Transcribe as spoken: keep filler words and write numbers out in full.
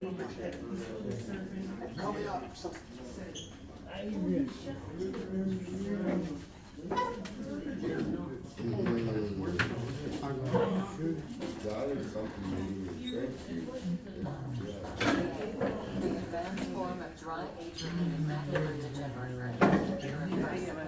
Help me up. That is something maybe you